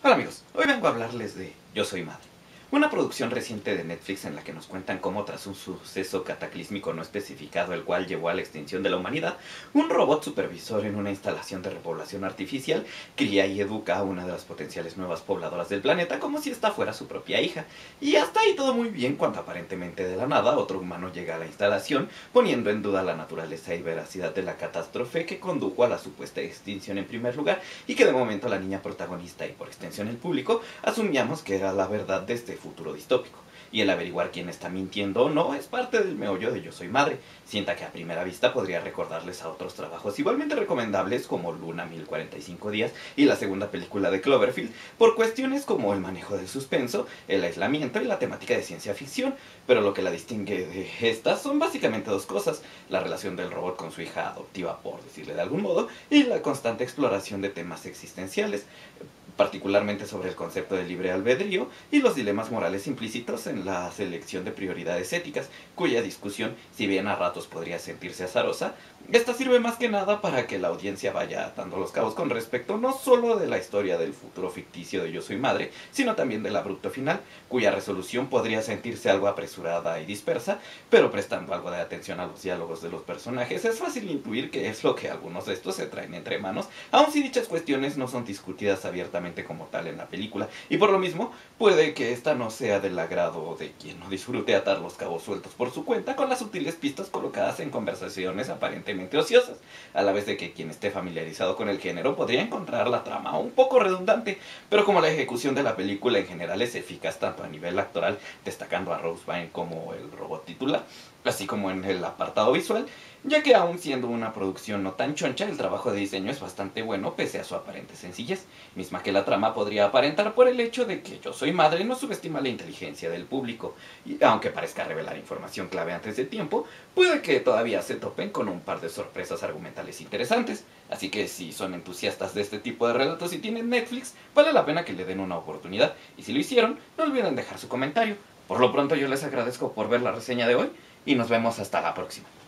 Hola amigos, hoy vengo a hablarles de Yo Soy Madre, una producción reciente de Netflix en la que nos cuentan cómo tras un suceso cataclísmico no especificado el cual llevó a la extinción de la humanidad, un robot supervisor en una instalación de repoblación artificial cría y educa a una de las potenciales nuevas pobladoras del planeta como si esta fuera su propia hija. Y hasta ahí todo muy bien cuando aparentemente de la nada otro humano llega a la instalación poniendo en duda la naturaleza y veracidad de la catástrofe que condujo a la supuesta extinción en primer lugar y que de momento la niña protagonista y por extensión el público asumíamos que era la verdad de este futuro distópico. Y el averiguar quién está mintiendo o no es parte del meollo de Yo Soy Madre, sienta que a primera vista podría recordarles a otros trabajos igualmente recomendables como Luna 1045 días y la segunda película de Cloverfield, por cuestiones como el manejo del suspenso, el aislamiento y la temática de ciencia ficción, pero lo que la distingue de estas son básicamente dos cosas: la relación del robot con su hija adoptiva, por decirle de algún modo, y la constante exploración de temas existenciales, particularmente sobre el concepto de libre albedrío y los dilemas morales implícitos en la selección de prioridades éticas, cuya discusión, si bien a ratos podría sentirse azarosa, esta sirve más que nada para que la audiencia vaya atando los cabos con respecto no solo de la historia del futuro ficticio de Yo Soy Madre, sino también del abrupto final, cuya resolución podría sentirse algo apresurada y dispersa, pero prestando algo de atención a los diálogos de los personajes, es fácil intuir que es lo que algunos de estos se traen entre manos, aun si dichas cuestiones no son discutidas abiertamente como tal en la película, y por lo mismo puede que esta no sea del agrado de quien no disfrute atar los cabos sueltos por su cuenta con las sutiles pistas colocadas en conversaciones aparentemente ociosas, a la vez de que quien esté familiarizado con el género podría encontrar la trama un poco redundante, pero como la ejecución de la película en general es eficaz tanto a nivel actoral, destacando a Rose Byrne como el robot titular, así como en el apartado visual, ya que aun siendo una producción no tan choncha, el trabajo de diseño es bastante bueno pese a su aparente sencillez, misma que la trama podría aparentar por el hecho de que Yo Soy Madre no subestima la inteligencia del público, y aunque parezca revelar información clave antes de tiempo, puede que todavía se topen con un par de sorpresas argumentales interesantes, así que si son entusiastas de este tipo de relatos y tienen Netflix, vale la pena que le den una oportunidad, y si lo hicieron, no olviden dejar su comentario. Por lo pronto yo les agradezco por ver la reseña de hoy, y nos vemos hasta la próxima.